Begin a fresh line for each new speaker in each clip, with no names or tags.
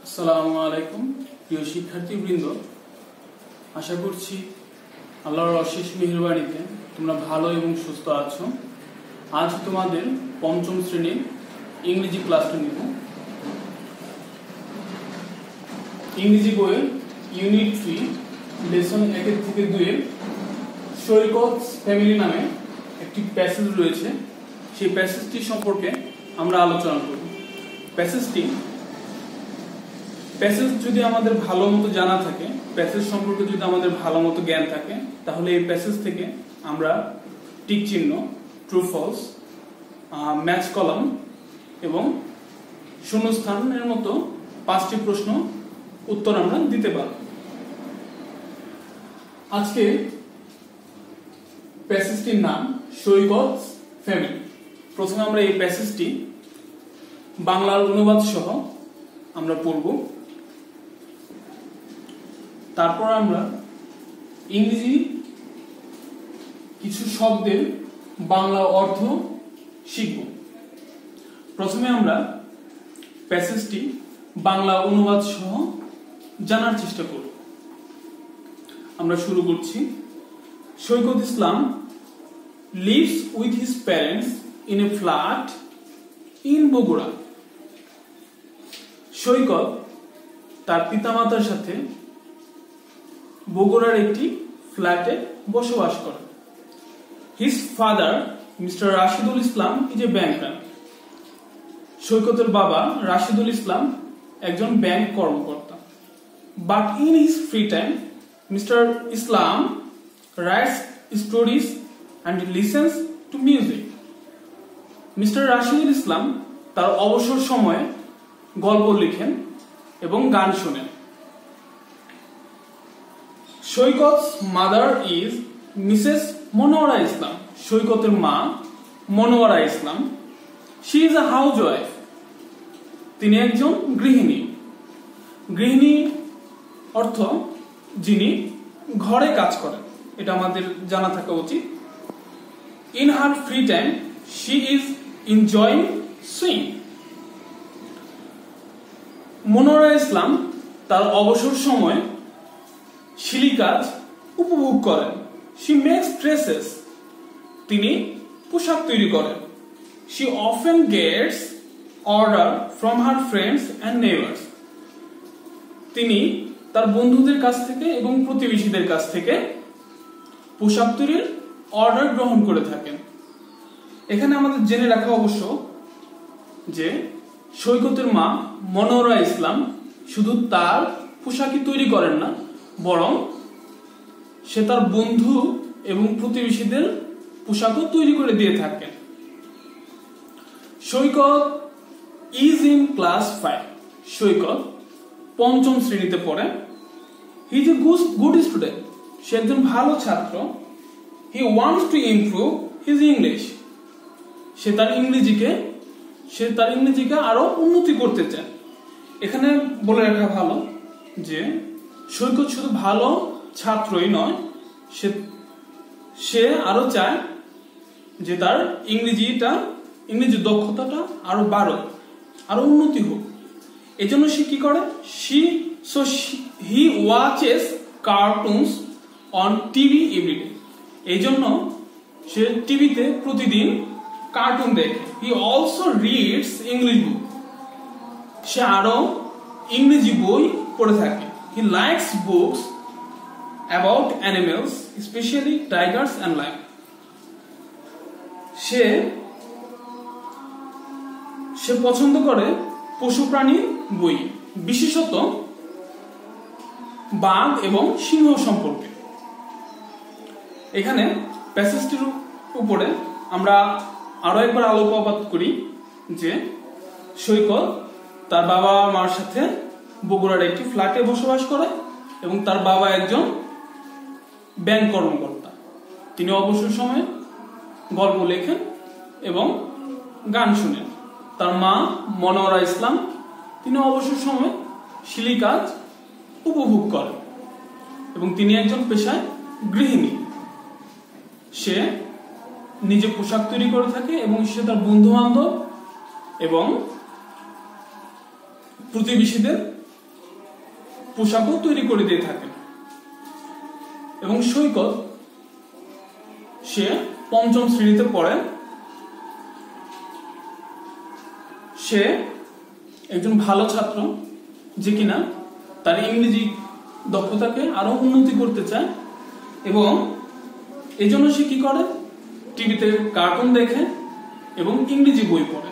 আসসালামু আলাইকুম প্রিয় শিক্ষার্থীবৃন্দ, আশা করছি আল্লাহর অশেষ মেহেরবানিতে তোমরা ভালো এবং সুস্থ আছো। আজ তোমাদের পঞ্চম শ্রেণীর ইংরেজি ক্লাসটা নিব। ইংরেজি বইয়ের ইউনিট 3 লেসন 1 থেকে 2 এর সৈকত ফ্যামিলি নামে একটি প্যাসেজ রয়েছে। সেই প্যাসেজটি সম্পর্কে আমরা আলোচনা করব। প্যাসেজ যদি আমাদের ভালো মতো জানা থাকে, প্যাসেজ সম্পর্কে যদি আমাদের ভালো মতো জ্ঞান থাকে, তাহলে এই প্যাসেজ থেকে আমরা টিক চিহ্ন, ট্রু ফলস, ম্যাচ কলাম এবং শূন্যস্থানের মতো 5টি প্রশ্ন উত্তর আমরা দিতে পারব। আজকে প্যাসেজটির নাম সৈকত ফ্যামিলি। প্রথমে আমরা এই প্যাসেজটি বাংলার অনুবাদ সহ আমরা পড়ব। তারপর আমরা ইংরেজি কিছু শব্দের বাংলা অর্থ শিখব। প্রথমে আমরা প্যাসেজটি বাংলা অনুবাদ সহ জানার চেষ্টা করব। আমরা শুরু করছি। সৈকত ইসলাম lives with his parents in a flat in Bogura. সৈকত তার পিতামাতার সাথে বগুড়ার একটি ফ্ল্যাটে বসবাস করেন। His father, Mr. Rashidul Islam, is a banker. সৈকতের বাবা রাশিদুল ইসলাম একজন ব্যাংক কর্মকর্তা। But in his free time, Mr. Islam writes stories and listens to music. Mr. Rashidul ইসলাম তার অবসর সময়ে গল্প লিখেন এবং গান শোনেন। সৈকত's mother is Mrs. মনোয়ারা ইসলাম। সৈকতের মা মনোয়ারা ইসলাম। She is a housewife. তিনি একজন গৃহিণী। গৃহিণী অর্থ যিনি ঘরে কাজ করেন, এটা আমাদের জানা থাকা উচিত। In her free time, she is enjoying sewing. Monowara ইসলাম তার অবসর সময় শিলি কাজ উপভোগ করেন। She makes dresses. তিনি পোশাক তৈরি করেন। She often gets order from her friends and neighbors. তিনি তার বন্ধুদের কাছ থেকে এবং প্রতিবেশীদের কাছ থেকে পোশাক তৈরির অর্ডার গ্রহণ করে থাকেন। এখানে আমাদের জেনে রাখা অবশ্য যে সৈকতের মা মনোয়ারা ইসলাম শুধু তার পোশাকই তৈরি করেন না, বরং সে তার বন্ধু এবং প্রতিবেশীদের পোশাকও তৈরি করে দিয়ে থাকেন। Saikat is in class 5। Saikat 5ম শ্রেণীতে পড়ে। He is a good student. সে একজন ভালো ছাত্র। He wants to improve his English. সে তার ইংরেজিকে আরো উন্নতি করতে চায়। এখানে বলে রাখা ভালো যে সৈকত শুধু ভালো ছাত্রই নয়, সে আরো চায় যে তার ইংরেজি দক্ষতাটা আরো বাড়ুক, আরো উন্নতি হোক। এজন্য সে কি করে? He watches cartoons on TV everyday. এই জন্য সে টিভিতে প্রতিদিন কার্টুন দেখে। He also reads English book. সে আরো ইংরেজি বই পড়ে থাকে। He likes books about animals, specially tigers and lion. সে পছন্দ করে পশু প্রাণী বই, বিশেষত বাঘ এবং সিংহ সম্পর্কে। এখানে প্যাসেজটির উপরে আমরা আরো একবার আলোকপাত করি যে সৈকত তার বাবা মার সাথে বগুড়ার একটি ফ্ল্যাটে বসবাস করে এবং তার বাবা একজন ব্যাংক কর্মকর্তা। তিনি অবসর সময়ে গল্প লেখেন এবং গান শুনেন। তার মা মনোয়ারা ইসলাম, তিনি অবসর সময়ে শিলি কাজ উপভোগ করেন এবং তিনি একজন পেশায় গৃহিণী। সে নিজে পোশাক তৈরি করে থাকে এবং সে তার বন্ধু বান্ধব এবং প্রতিবেশীদের পোশাকও তৈরি করে দিয়ে থাকেন। এবং সৈকত সে 5ম শ্রেণীতে পড়ে। সে একজন ভালো ছাত্র যে কিনা তার ইংরেজি দক্ষতাকে আরো উন্নতি করতে চায়, এবং এই জন্য সে কি করে, টিভিতে কার্টুন দেখে এবং ইংরেজি বই পড়ে।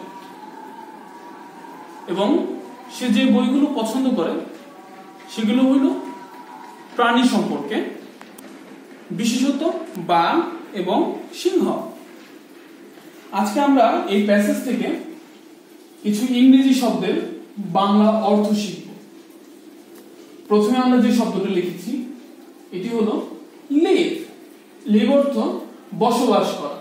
এবং সে যে বইগুলো পছন্দ করে সেগুলো হলো প্রাণী সম্পর্কে, বিশেষত বাঘ এবং সিংহ। আজকে আমরা এই প্যাসেজ থেকে কিছু ইংরেজি শব্দের বাংলা অর্থ শিখব। প্রথমে আমরা যে শব্দটা লিখেছি এটি হলো লিভ। লিভ অর্থ বসবাস করা।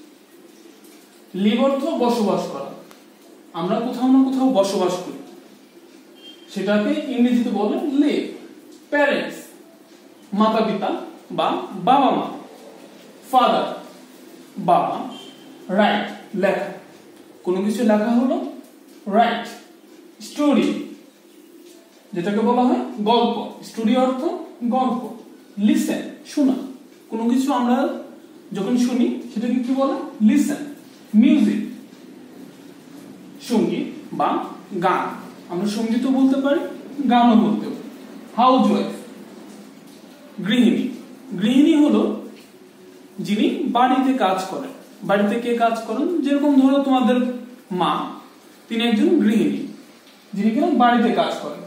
লিভ অর্থ বসবাস করা। আমরা কোথাও না কোথাও বসবাস করি, সেটাকে ইংরেজিতে বলে লিভ। প্যারেন্টস মাতা পিতা বা বাবা মা। ফাদার বাবা। রাইট লেখা, কোনো কিছু লেখা হলো রাইট। স্টোরি যেটাকে বলা হয় গল্প। স্টোরি অর্থ গল্প। লিসেন শোনা, কোনো কিছু আমরা যখন শুনি সেটাকে কি বলে, লিসেন। মিউজিক সঙ্গীত বা গান। আমরা সঙ্গীতও বলতে পারি, গানও বলতে পারি। হাউসওয়াইফ গৃহিণী। গৃহিণী হলো যিনি বাড়িতে কাজ করেন। বাড়িতে কে কাজ করেন, যেরকম ধরো তোমাদের মা, তিনি একজন গৃহিণী যিনি কিনা বাড়িতে কাজ করেন।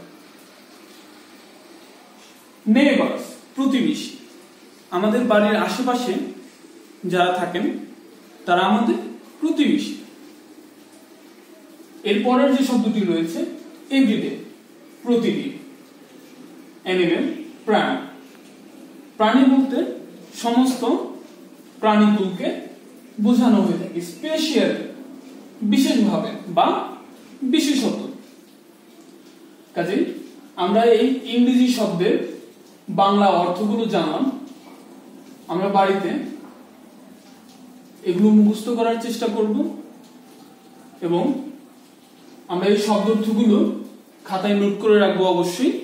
নেইবার্স প্রতিবেশী। আমাদের বাড়ির আশেপাশে যারা থাকেন তারা আমাদের প্রতিবেশী। এরপরের যে শব্দটি রয়েছে এভরিডে প্রতিদিন। অ্যানিমেল প্রাণী। প্রাণী বলতে সমস্ত প্রাণীগুলোকে বোঝানো হয়ে থাকে, স্পেশাল বিশেষভাবে বা বিশেষত। কাজে আমরা এই ইংরেজি শব্দের বাংলা অর্থগুলো জানলাম। আমরা বাড়িতে এগুলো মুখস্থ করার চেষ্টা করব এবং আমরা এই শব্দার্থগুলো খাতায় নোট করে রাখবো অবশ্যই,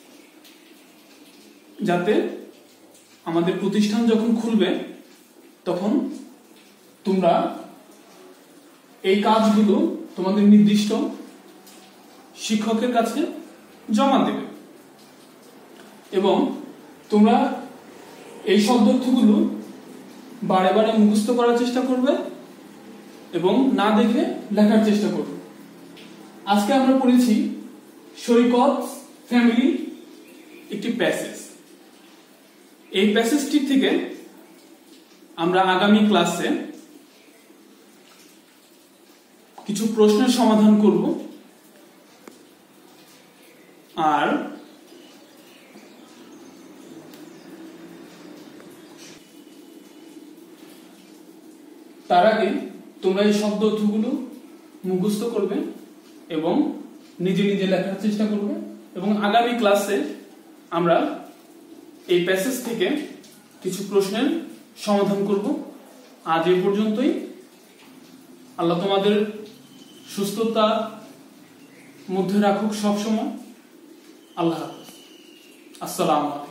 যাতে আমাদের প্রতিষ্ঠান যখন খুলবে তখন তোমরা এই কাজগুলো তোমাদের নির্দিষ্ট শিক্ষকের কাছে জমা দেবে এবং তোমরা এই শব্দার্থগুলো বারে বারে মুখস্থ করার চেষ্টা করবে এবং না দেখে লেখার চেষ্টা করবে। আজকে আমরা পড়েছি সৈকত ফ্যামিলি একটি প্যাসেজ। এই প্যাসেজটি থেকে আমরা আগামী ক্লাসে কিছু প্রশ্নের সমাধান করব। আর তার আগে তোমরা এই শব্দ অর্থগুলো মুখস্থ করবে এবং নিজে নিজে লেখার চেষ্টা করবে এবং আগামী ক্লাসে আমরা এই প্যাসেজ থেকে কিছু প্রশ্নের সমাধান করব। আজ এই পর্যন্তই। আল্লাহ তোমাদের সুস্থতার মধ্যে রাখুক সবসময়। আল্লাহ হাফেজ। আসসালামু আলাইকুম।